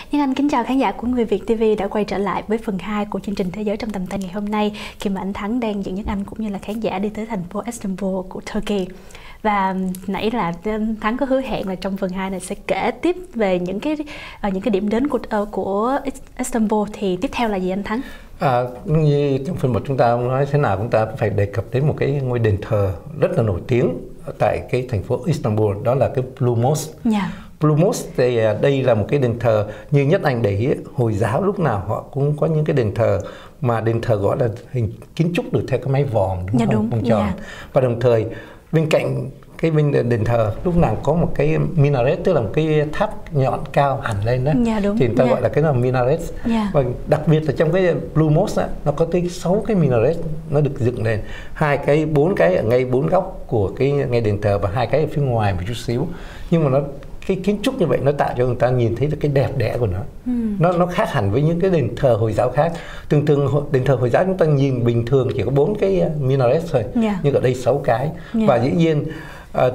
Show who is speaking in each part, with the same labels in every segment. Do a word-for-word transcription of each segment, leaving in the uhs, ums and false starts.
Speaker 1: Nhưng anh kính chào khán giả của Người Việt ti vi đã quay trở lại với phần hai của chương trình Thế giới trong tầm tay ngày hôm nay, khi mà anh Thắng đang dẫn dắt anh cũng như là khán giả đi tới thành phố Istanbul của Turkey. Và nãy là anh Thắng có hứa hẹn là trong phần hai này sẽ kể tiếp về những cái uh, những cái điểm đến của uh, của Istanbul. Thì tiếp theo là gì anh Thắng?
Speaker 2: À, như trong phần một chúng ta nói thế nào chúng ta phải đề cập đến một cái ngôi đền thờ rất là nổi tiếng tại cái thành phố Istanbul, đó là cái Blue Mosque.
Speaker 1: Yeah.
Speaker 2: Blue Mosque thì đây là một cái đền thờ như Nhất Anh để ý, Hồi giáo lúc nào họ cũng có những cái đền thờ mà đền thờ gọi là hình kiến trúc được theo cái mái vòm, đúng
Speaker 1: yeah,
Speaker 2: không?
Speaker 1: Đúng.
Speaker 2: Vòng tròn.
Speaker 1: Yeah.
Speaker 2: Và đồng thời bên cạnh cái bên đền thờ lúc nào có một cái minaret, tức là một cái tháp nhọn cao hẳn lên đó.
Speaker 1: Yeah, đúng.
Speaker 2: Thì người ta
Speaker 1: yeah.
Speaker 2: gọi là cái là minaret.
Speaker 1: Yeah.
Speaker 2: Và đặc biệt là trong cái Blue Mosque á, nó có tới sáu cái minaret nó được dựng lên, hai cái bốn cái ở ngay bốn góc của cái ngay đền thờ và hai cái ở phía ngoài một chút xíu. Nhưng mà nó cái kiến trúc như vậy nó tạo cho người ta nhìn thấy được cái đẹp đẽ của nó. Ừ. Nó nó khác hẳn với những cái đền thờ Hồi giáo khác. Thường thường đền thờ Hồi giáo chúng ta nhìn bình thường chỉ có bốn cái minaret thôi. Yeah. Nhưng ở đây sáu cái. Yeah. Và dĩ nhiên à,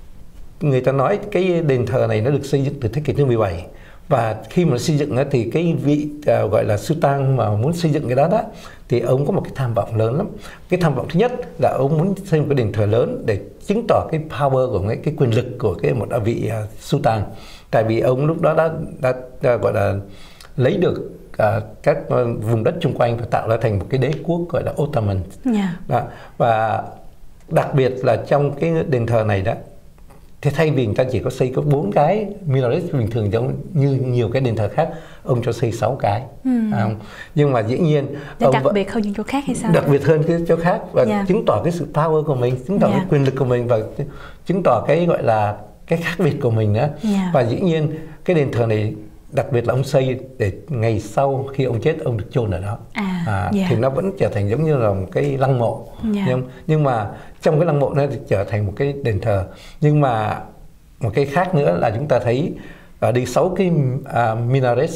Speaker 2: người ta nói cái đền thờ này nó được xây dựng từ thế kỷ thứ mười bảy. Và khi mà nó xây dựng thì cái vị à, gọi là Sultan mà muốn xây dựng cái đó đó thì ông có một cái tham vọng lớn lắm. Cái tham vọng thứ nhất là ông muốn xây một cái đền thờ lớn để chứng tỏ cái power của cái, cái quyền lực của cái một vị uh, Sultan. Tại vì ông lúc đó đã, đã, đã gọi là lấy được uh, các uh, vùng đất xung quanh và tạo ra thành một cái đế quốc gọi là Ottoman. Yeah. Đó. Và đặc biệt là trong cái đền thờ này đó, thì thay vì người ta chỉ có xây có bốn cái minaret bình thường giống như nhiều cái đền thờ khác, ông cho xây sáu cái. Ừ. À, nhưng mà dĩ nhiên
Speaker 1: để
Speaker 2: ông
Speaker 1: đặc biệt hơn những chỗ khác hay sao?
Speaker 2: Đặc biệt hơn cái chỗ khác và yeah. chứng tỏ cái sự power của mình, chứng tỏ yeah. cái quyền lực của mình và chứng tỏ cái gọi là cái khác biệt của mình nữa. Yeah. Và dĩ nhiên cái đền thờ này đặc biệt là ông xây để ngày sau khi ông chết ông được chôn ở đó. À, à, yeah. Thì nó vẫn trở thành giống như là một cái lăng mộ. Yeah. Nhưng, nhưng mà trong cái lăng mộ nó trở thành một cái đền thờ. Nhưng mà một cái khác nữa là chúng ta thấy ở đây sáu cái uh, minaret,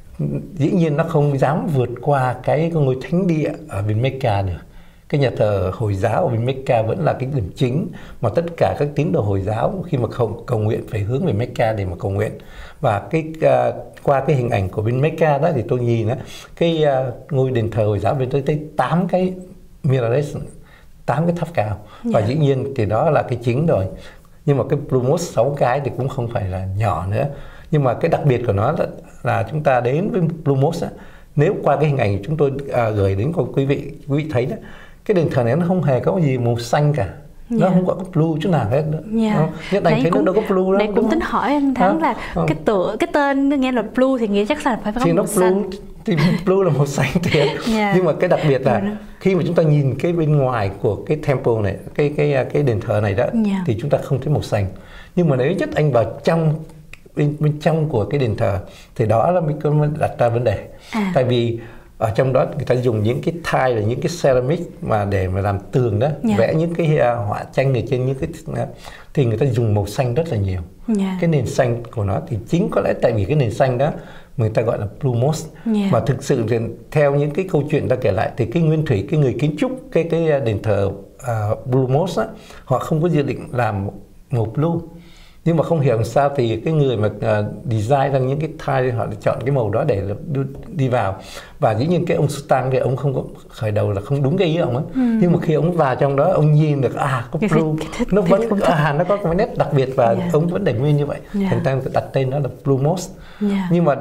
Speaker 2: dĩ nhiên nó không dám vượt qua cái ngôi thánh địa ở bên Mecca được. Cái nhà thờ Hồi giáo ở bên Mecca vẫn là cái điểm chính mà tất cả các tín đồ Hồi giáo khi mà cầu, cầu nguyện phải hướng về Mecca để mà cầu nguyện. Và cái uh, qua cái hình ảnh của bên Mecca đó thì tôi nhìn đó, cái uh, ngôi đền thờ Hồi giáo bên tới tới tám cái minaret, tám cái tháp cao. Yeah. Và dĩ nhiên thì đó là cái chính rồi. Nhưng mà cái Blue Mosque sáu cái thì cũng không phải là nhỏ nữa. Nhưng mà cái đặc biệt của nó là, là chúng ta đến với Blue Mosque á, nếu qua cái hình ảnh chúng tôi à, gửi đến cho quý vị, quý vị thấy đó, cái đền thờ này nó không hề có gì màu xanh cả. Yeah. Nó không có blue chút nào hết nữa. Yeah. Nhất Anh thấy cũng, nó đâu có blue đâu.
Speaker 1: Này cũng tính hỏi anh Thắng là không. cái tựa cái tên nghe là blue thì nghĩa chắc là phải có
Speaker 2: thì
Speaker 1: màu
Speaker 2: blue,
Speaker 1: xanh.
Speaker 2: Thì blue là màu xanh thiệt. Yeah. Nhưng mà cái đặc biệt là khi mà chúng ta nhìn cái bên ngoài của cái temple này, cái cái cái đền thờ này đó, yeah. thì chúng ta không thấy màu xanh. Nhưng mà nếu Nhất Anh vào trong bên, bên trong của cái đền thờ thì đó là mình có đặt ra vấn đề. À. Tại vì ở trong đó người ta dùng những cái tile là những cái ceramic mà để mà làm tường đó, yeah. vẽ những cái uh, họa tranh ở trên những cái uh, thì người ta dùng màu xanh rất là nhiều. Yeah. Cái nền xanh của nó thì chính có lẽ tại vì cái nền xanh đó người ta gọi là Blue Mosque. Yeah. Mà thực sự thì theo những cái câu chuyện ta kể lại thì cái nguyên thủy, cái người kiến trúc cái cái đền thờ uh, Blue Mosque á, họ không có dự định làm màu blue. Nhưng mà không hiểu làm sao thì cái người mà uh, design ra những cái tile họ chọn cái màu đó để đi, đi vào. Và dĩ nhiên cái ông Sultan thì ông không có khởi đầu là không đúng cái ý ông ấy. Ừ. Nhưng mà khi ông vào trong đó ông nhìn được à có blue, nó vẫn à, nó có cái nét đặc biệt và yeah. ông vẫn để nguyên như vậy. Yeah. Thành ra đặt tên nó là Blue Mosque. Yeah. Nhưng mà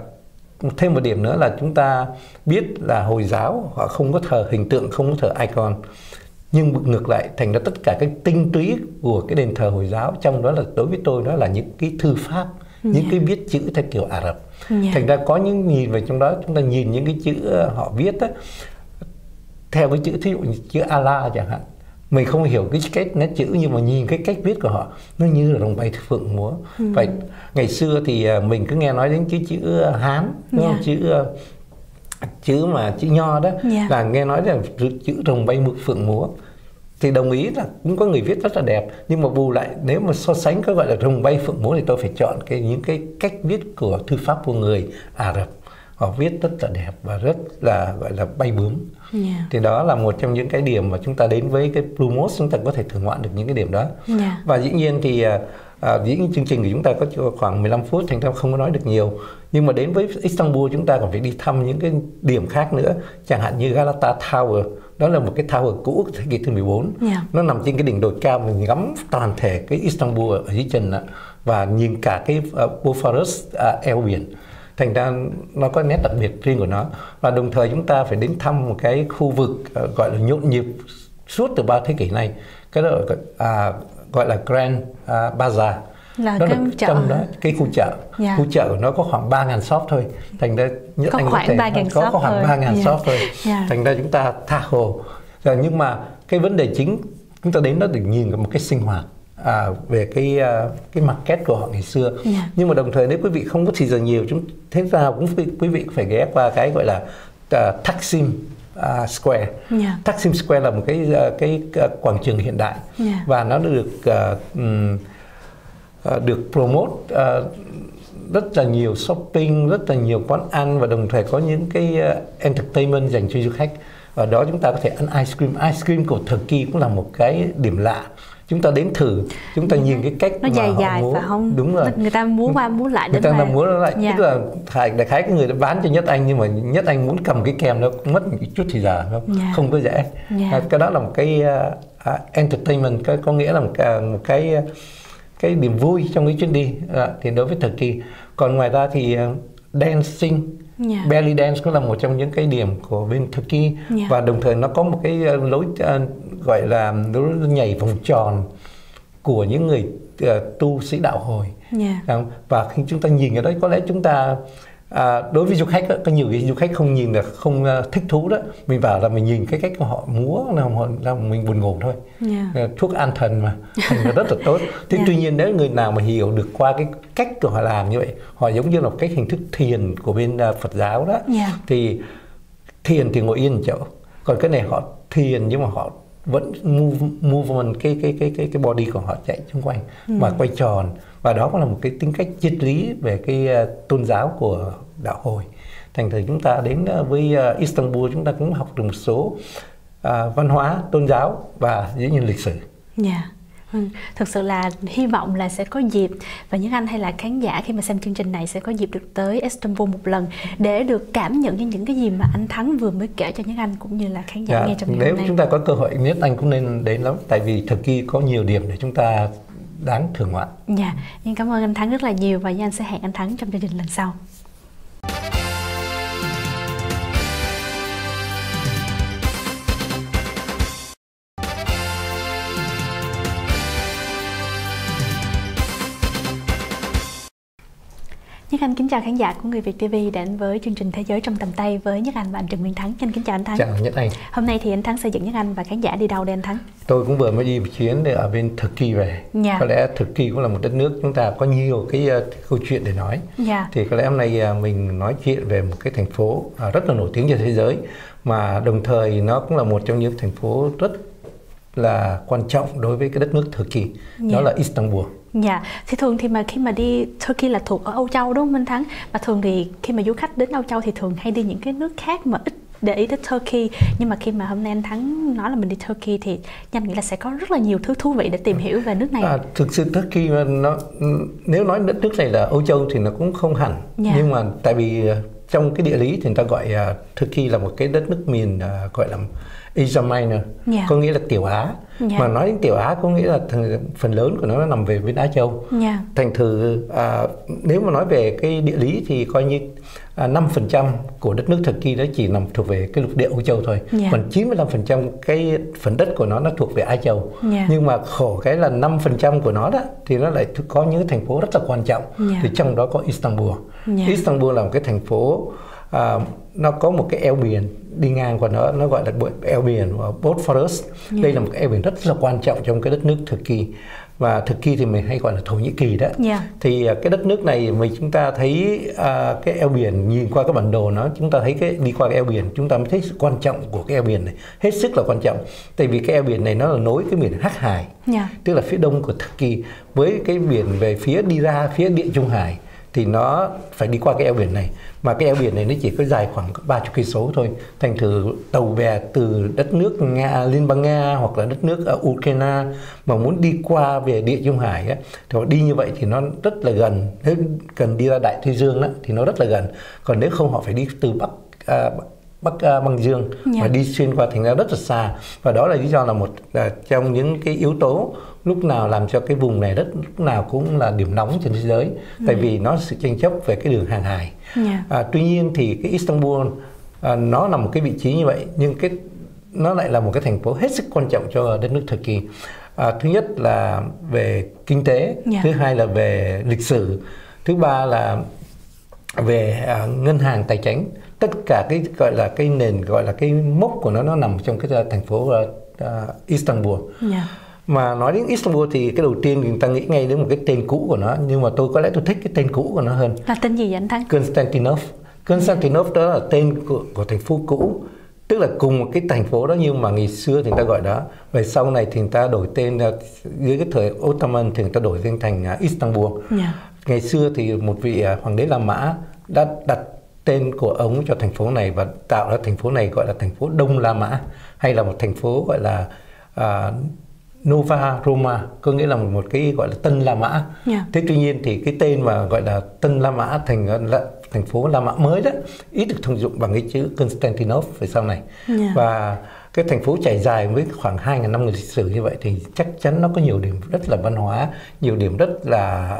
Speaker 2: uh, thêm một điểm nữa là chúng ta biết là Hồi giáo họ không có thờ hình tượng, không có thờ icon. Nhưng ngược lại thành ra tất cả cái tinh túy của cái đền thờ Hồi giáo trong đó là đối với tôi đó là những cái thư pháp, yeah. những cái viết chữ theo kiểu Ả Rập. Yeah. Thành ra có những nhìn về trong đó chúng ta nhìn những cái chữ họ viết đó, theo cái chữ thí dụ như chữ Allah chẳng hạn, mình không hiểu cái cách nét chữ nhưng mà nhìn cái cách viết của họ nó như là rồng bay phượng múa. Ừ. Vậy ngày xưa thì mình cứ nghe nói đến cái chữ Hán, đúng yeah. không? Chữ chữ mà chữ Nho đó, yeah. là nghe nói là chữ rồng bay mực phượng múa. Thì đồng ý là cũng có người viết rất là đẹp, nhưng mà bù lại nếu mà so sánh có gọi là rồng bay phượng múa thì tôi phải chọn cái những cái cách viết của thư pháp của người Ả Rập. Họ viết rất là đẹp và rất là gọi là bay bướm. Yeah. Thì đó là một trong những cái điểm mà chúng ta đến với cái Blue Mosque chúng ta có thể thưởng ngoạn được những cái điểm đó. Yeah. Và dĩ nhiên thì À, dĩ nhiên chương trình của chúng ta có khoảng mười lăm phút, thành ra không có nói được nhiều. Nhưng mà đến với Istanbul chúng ta còn phải đi thăm những cái điểm khác nữa, chẳng hạn như Galata Tower. Đó là một cái tower cũ của thế kỷ thứ mười bốn. Yeah. Nó nằm trên cái đỉnh đồi cao, mình ngắm toàn thể cái Istanbul ở dưới chân đó, và nhìn cả cái uh, Bosphorus uh, eo biển. Thành ra nó có nét đặc biệt riêng của nó. Và đồng thời chúng ta phải đến thăm một cái khu vực uh, gọi là nhộn nhịp suốt từ ba thế kỷ này. Cái đó uh, gọi là Grand uh, Bazaar.
Speaker 1: Là
Speaker 2: nó
Speaker 1: cái
Speaker 2: là
Speaker 1: chợ
Speaker 2: trong đó cái khu chợ. Yeah. Khu chợ của nó có khoảng ba nghìn shop thôi. Thành ra nhất
Speaker 1: có
Speaker 2: anh
Speaker 1: khoảng
Speaker 2: có thể
Speaker 1: ba nghìn
Speaker 2: có,
Speaker 1: shop
Speaker 2: có khoảng ba nghìn
Speaker 1: yeah.
Speaker 2: shop thôi.
Speaker 1: Yeah.
Speaker 2: Thành ra chúng ta tha hồ. Rồi, nhưng mà cái vấn đề chính chúng ta đến đó để nhìn một cái sinh hoạt à, về cái cái market của họ ngày xưa. Yeah. Nhưng mà đồng thời nếu quý vị không có thời giờ nhiều, chúng thế ra cũng quý vị phải ghé qua cái gọi là uh, Taksim uh, Square. Yeah. Taksim Square là một cái uh, cái uh, quảng trường hiện đại. Yeah. Và nó được uh, um, uh, được promote uh, rất là nhiều shopping, rất là nhiều quán ăn, và đồng thời có những cái uh, entertainment dành cho du khách. Ở đó chúng ta có thể ăn ice cream. Ice cream của Turkey cũng là một cái điểm lạ. Chúng ta đến thử, chúng ta nhìn cái cách
Speaker 1: nó
Speaker 2: mà
Speaker 1: dài
Speaker 2: họ
Speaker 1: dài
Speaker 2: múa.
Speaker 1: Và không,
Speaker 2: đúng rồi.
Speaker 1: Người ta múa qua múa lại.
Speaker 2: Người ta mà... múa lại.
Speaker 1: Yeah.
Speaker 2: Tức là đại khái cái người đã bán cho Nhất Anh, nhưng mà Nhất Anh muốn cầm cái kem nó mất một chút thời giờ, không, yeah. không có dễ. Yeah. Cái đó là một cái uh, entertainment, cái, có nghĩa là một cái, một cái cái niềm vui trong cái chuyến đi. Uh, thì đối với Turkey. Còn ngoài ra thì uh, dancing, yeah. belly dance cũng là một trong những cái điểm của bên Turkey. Yeah. Và đồng thời nó có một cái uh, lối uh, gọi là lối nhảy vòng tròn của những người uh, tu sĩ đạo hồi. Yeah. Và khi chúng ta nhìn cái đấy, có lẽ chúng ta à, đối với du khách đó, có nhiều cái du khách không nhìn là không uh, thích thú đó, mình vào là mình nhìn cái cách họ múa là, họ, là mình buồn ngủ thôi. Yeah. Uh, thuốc an thần mà thành rất là tốt. Thế yeah. Tuy nhiên nếu người nào mà hiểu được qua cái cách của họ làm như vậy, họ giống như là một cái hình thức thiền của bên uh, Phật giáo đó. Yeah. Thì thiền thì ngồi yên chỗ, còn cái này họ thiền nhưng mà họ vẫn move, movement cái cái cái cái cái body của họ chạy xung quanh ừ. mà quay tròn, và đó cũng là một cái tính cách triết lý về cái uh, tôn giáo của đạo hồi. Thành thử chúng ta đến uh, với uh, Istanbul, chúng ta cũng học được một số uh, văn hóa, tôn giáo và dĩ nhiên lịch sử.
Speaker 1: Yeah. Ừ, thực sự là hy vọng là sẽ có dịp, và những anh hay là khán giả khi mà xem chương trình này sẽ có dịp được tới Istanbul một lần để được cảm nhận những, những cái gì mà anh Thắng vừa mới kể cho những anh cũng như là khán giả yeah. nghe trong ngày
Speaker 2: Nếu
Speaker 1: hôm nay.
Speaker 2: Chúng ta có cơ hội nhất anh cũng nên đến lắm, tại vì Turkey có nhiều điểm để chúng ta đáng thưởng ngoạn.
Speaker 1: Dạ, yeah. Nhưng cảm ơn anh Thắng rất là nhiều, và anh sẽ hẹn anh Thắng trong chương trình lần sau. Nhất Anh kính chào khán giả của Người Việt ti vi đến với chương trình Thế giới trong tầm tay với Nhất Anh và anh Trần Nguyên Thắng. Xin kính chào anh Thắng.
Speaker 2: Chào Nhất Anh.
Speaker 1: Hôm nay thì anh Thắng sẽ dẫn Nhất Anh và khán giả đi đâu đây anh Thắng?
Speaker 2: Tôi cũng vừa mới đi một chuyến để ở bên Turkey về. Yeah. Có lẽ Turkey cũng là một đất nước chúng ta có nhiều cái uh, câu chuyện để nói. Yeah. Thì có lẽ hôm nay uh, mình nói chuyện về một cái thành phố uh, rất là nổi tiếng trên thế giới, mà đồng thời nó cũng là một trong những thành phố rất là quan trọng đối với cái đất nước Turkey. Yeah. Đó là Istanbul.
Speaker 1: Dạ, thì thường thì mà khi mà đi Turkey là thuộc ở Âu Châu đúng không Minh Thắng? Và thường thì khi mà du khách đến Âu Châu thì thường hay đi những cái nước khác mà ít để ý tới Turkey. Nhưng mà khi mà hôm nay anh Thắng nói là mình đi Turkey thì anh nghĩ là sẽ có rất là nhiều thứ thú vị để tìm hiểu về nước này.
Speaker 2: À, thực sự Turkey nó nếu nói đất nước này là Âu Châu thì nó cũng không hẳn. Yeah. Nhưng mà tại vì trong cái địa lý thì người ta gọi uh, Turkey là một cái đất nước miền uh, gọi là Asia Minor, yeah. có nghĩa là Tiểu Á. Yeah. Mà nói đến Tiểu Á có nghĩa là phần lớn của nó, nó nằm về bên Á Châu. Yeah. Thành thử à, nếu mà nói về cái địa lý thì coi như à, năm phần trăm của đất nước Turkey đó chỉ nằm thuộc về cái lục địa Âu Châu thôi. Yeah. Còn chín mươi lăm phần trăm cái phần đất của nó nó thuộc về Á Châu. Yeah. Nhưng mà khổ cái là năm phần trăm của nó đó thì nó lại có những thành phố rất là quan trọng. Yeah. Thì trong đó có Istanbul. Yeah. Istanbul là một cái thành phố à, nó có một cái eo biển đi ngang qua nó, nó gọi là eo biển Bosphorus. Yeah. Đây là một cái eo biển rất là quan trọng trong cái đất nước Turkey, và Turkey thì mình hay gọi là Thổ Nhĩ Kỳ đó. Yeah. Thì cái đất nước này mình chúng ta thấy à, cái eo biển, nhìn qua cái bản đồ nó, chúng ta thấy cái đi qua cái eo biển chúng ta mới thấy sự quan trọng của cái eo biển này, hết sức là quan trọng. Tại vì cái eo biển này nó là nối cái biển Hắc Hải, yeah. tức là phía đông của Turkey với cái biển về phía đi ra phía Địa Trung Hải. thì nó phải đi qua cái eo biển này, mà cái eo biển này nó chỉ có dài khoảng ba mươi cây số thôi. Thành thử tàu bè từ đất nước Nga, Liên bang Nga hoặc là đất nước uh, Ukraine mà muốn đi qua về Địa Trung Hải á, thì họ đi như vậy thì nó rất là gần. Nếu cần đi ra Đại Tây Dương đó, thì nó rất là gần. Còn nếu không họ phải đi từ Bắc uh, Bắc uh, băng Dương yeah. và đi xuyên qua, thành ra rất là xa. Và đó là lý do là một uh, trong những cái yếu tố lúc nào làm cho cái vùng này rất lúc nào cũng là điểm nóng trên thế giới, ừ. tại vì nó sự tranh chấp về cái đường hàng hải. Yeah. À, tuy nhiên thì cái Istanbul à, nó là một cái vị trí như vậy, nhưng cái nó lại là một cái thành phố hết sức quan trọng cho đất nước Turkey. À, thứ nhất là về kinh tế, yeah. thứ hai là về lịch sử, thứ ba là về à, ngân hàng tài chính. Tất cả cái gọi là cái nền gọi là cái mốc của nó nó nằm trong cái thành phố uh, uh, Istanbul. Yeah. Mà nói đến Istanbul thì cái đầu tiên người ta nghĩ ngay đến một cái tên cũ của nó, nhưng mà tôi có lẽ tôi thích cái tên cũ của nó hơn.
Speaker 1: Là tên gì vậy anh Thắng?
Speaker 2: Constantinople. Constantinople đó là tên của, của thành phố cũ, tức là cùng một cái thành phố đó nhưng mà ngày xưa thì người ta gọi đó. Về sau này thì người ta đổi tên, dưới cái thời Ottoman thì người ta đổi tên thành Istanbul. Yeah. Ngày xưa thì một vị hoàng đế La Mã đã đặt tên của ông cho thành phố này và tạo ra thành phố này gọi là thành phố Đông La Mã, hay là một thành phố gọi là uh, Nova Roma, có nghĩa là một, một cái gọi là Tân La Mã. Yeah. Thế tuy nhiên thì cái tên mà gọi là Tân La Mã thành là thành phố La Mã mới đó ít được thông dụng bằng cái chữ Constantinople về sau này. Yeah. Và cái thành phố trải dài với khoảng hai nghìn năm lịch sử như vậy thì chắc chắn nó có nhiều điểm rất là văn hóa, nhiều điểm rất là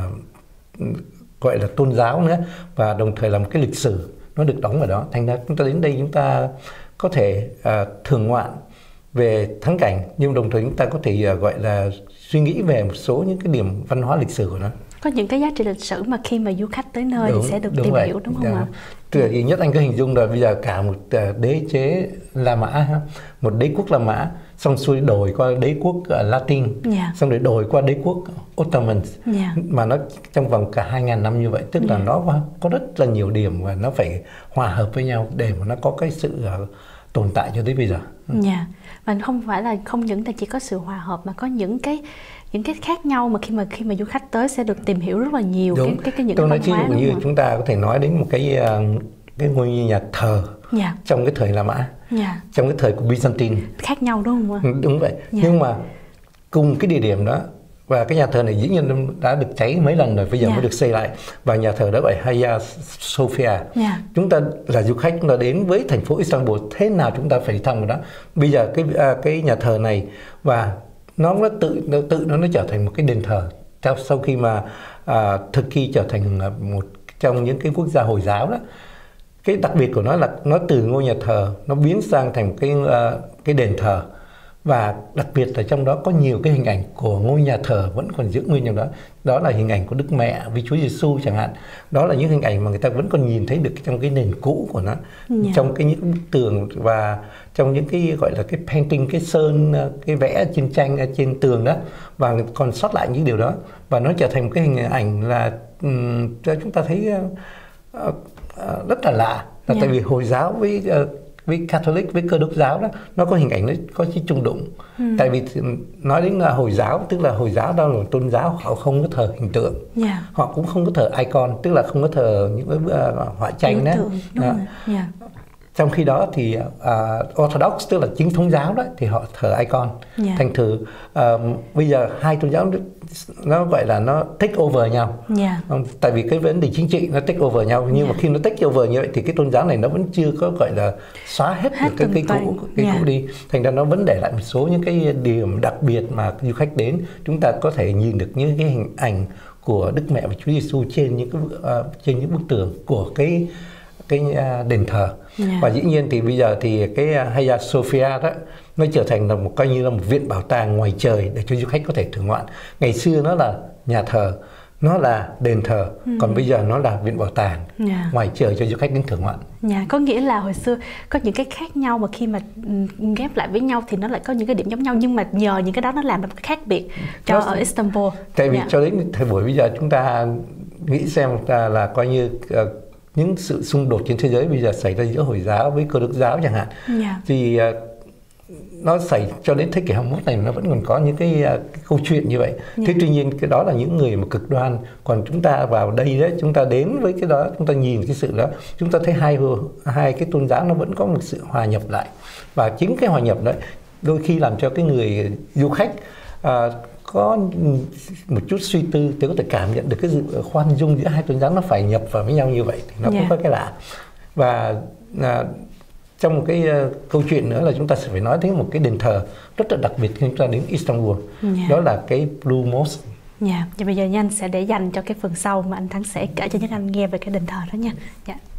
Speaker 2: uh, gọi là tôn giáo nữa, và đồng thời là một cái lịch sử nó được đóng ở đó. Thành ra chúng ta đến đây chúng ta có thể uh, thưởng ngoạn về thắng cảnh, nhưng đồng thời chúng ta có thể uh, gọi là suy nghĩ về một số những cái điểm văn hóa lịch sử của nó.
Speaker 1: Có những cái giá trị lịch sử mà khi mà du khách tới nơi đúng, thì sẽ được tìm vậy. hiểu đúng không ạ?
Speaker 2: Từ thì nhất anh có hình dung là bây giờ cả một uh, đế chế La Mã, một đế quốc La Mã, xong xuôi đổi qua đế quốc uh, Latin, yeah. xong rồi đổi qua đế quốc Ottoman, yeah. mà nó trong vòng cả hai nghìn năm như vậy, tức yeah. là nó có rất là nhiều điểm và nó phải hòa hợp với nhau để mà nó có cái sự uh, tồn tại cho tới bây giờ.
Speaker 1: Dạ, yeah. Và không phải là không những là chỉ có sự hòa hợp mà có những cái những cái khác nhau mà khi mà khi mà du khách tới sẽ được tìm hiểu rất là nhiều. Đúng. cái cái, cái những
Speaker 2: Tôi
Speaker 1: cái
Speaker 2: nói ví dụ như chúng ta có thể nói đến một cái uh, cái ngôi nhà thờ yeah. trong cái thời La Mã, yeah. trong cái thời của Byzantine,
Speaker 1: khác nhau đúng không ạ?
Speaker 2: Đúng vậy. Yeah. Nhưng mà cùng cái địa điểm đó, và cái nhà thờ này dĩ nhiên đã được cháy mấy lần rồi, bây giờ yeah. mới được xây lại, và nhà thờ đó gọi Hagia Sophia. Yeah. Chúng ta là du khách, chúng ta đến với thành phố Istanbul, thế nào chúng ta phải đi thăm vào đó. Bây giờ cái cái nhà thờ này và nó nó tự nó tự nó nó trở thành một cái đền thờ sau khi mà uh, Turkey trở thành một trong những cái quốc gia Hồi giáo đó. Cái đặc biệt của nó là nó từ ngôi nhà thờ nó biến sang thành cái uh, cái đền thờ, và đặc biệt là trong đó có nhiều cái hình ảnh của ngôi nhà thờ vẫn còn giữ nguyên trong đó. Đó là hình ảnh của Đức Mẹ với Chúa Giêsu chẳng hạn. Đó là những hình ảnh mà người ta vẫn còn nhìn thấy được trong cái nền cũ của nó, yeah. trong cái những bức tường và trong những cái gọi là cái painting, cái sơn, cái vẽ trên tranh trên tường đó, và còn sót lại những điều đó, và nó trở thành một cái hình ảnh là um, cho chúng ta thấy uh, uh, rất là lạ, là yeah. tại vì Hồi giáo với uh, với Catholic, với Cơ đốc giáo đó, nó có hình ảnh nó có chút chung đụng. Ừ. Tại vì nói đến là Hồi giáo, tức là Hồi giáo đó là một tôn giáo, họ không có thờ hình tượng, yeah. họ cũng không có thờ icon, tức là không có thờ những cái uh, họa tranh đó. Yeah. Trong khi đó thì uh, Orthodox, tức là chính thống giáo đó, thì họ thờ icon. Yeah. Thành thử uh, bây giờ hai tôn giáo nó gọi là nó take over nhau. Yeah. Tại vì cái vấn đề chính trị nó take over nhau, nhưng yeah. mà khi nó take over như vậy thì cái tôn giáo này nó vẫn chưa có gọi là xóa hết, hết được cái, cái cũ cái yeah. cũ đi. Thành ra nó vẫn để lại một số những cái điểm đặc biệt mà du khách đến chúng ta có thể nhìn được những cái hình ảnh của Đức Mẹ và Chúa Giêsu trên những cái uh, trên những bức tường của cái cái uh, đền thờ. Yeah. Và dĩ nhiên thì bây giờ thì cái Hagia Sophia đó nó trở thành là một coi như là một viện bảo tàng ngoài trời để cho du khách có thể thưởng ngoạn. Ngày xưa nó là nhà thờ, nó là đền thờ, ừ. còn bây giờ nó là viện bảo tàng yeah. ngoài trời cho du khách đến thưởng ngoạn.
Speaker 1: Yeah. Có nghĩa là hồi xưa có những cái khác nhau mà khi mà ghép lại với nhau thì nó lại có những cái điểm giống nhau, nhưng mà nhờ những cái đó nó làm một cái khác biệt cho nó, ở Istanbul.
Speaker 2: Tại vì yeah. cho đến thời buổi bây giờ chúng ta nghĩ xem ta là coi như uh, những sự xung đột trên thế giới bây giờ xảy ra giữa Hồi giáo với Cơ đốc giáo chẳng hạn, yeah. thì uh, nó xảy cho đến thế kỷ hai mươi mốt này nó vẫn còn có những cái, cái câu chuyện như vậy. Yeah. Thế tuy nhiên cái đó là những người mà cực đoan, còn chúng ta vào đây đấy, chúng ta đến với cái đó, chúng ta nhìn cái sự đó, chúng ta thấy hai hai cái tôn giáo nó vẫn có một sự hòa nhập lại, và chính cái hòa nhập đấy đôi khi làm cho cái người du khách à, có một chút suy tư để có thể cảm nhận được cái sự khoan dung giữa hai tôn giáo nó phải nhập vào với nhau như vậy thì nó yeah. cũng có cái lạ. Và à, trong một cái uh, câu chuyện nữa là chúng ta sẽ phải nói đến một cái đền thờ rất là đặc biệt khi chúng ta đến Istanbul. Yeah. Đó là cái Blue Mosque.
Speaker 1: Dạ, yeah. Và bây giờ anh sẽ để dành cho cái phần sau mà anh Thắng sẽ kể cho những anh nghe về cái đền thờ đó nha. Dạ. Yeah.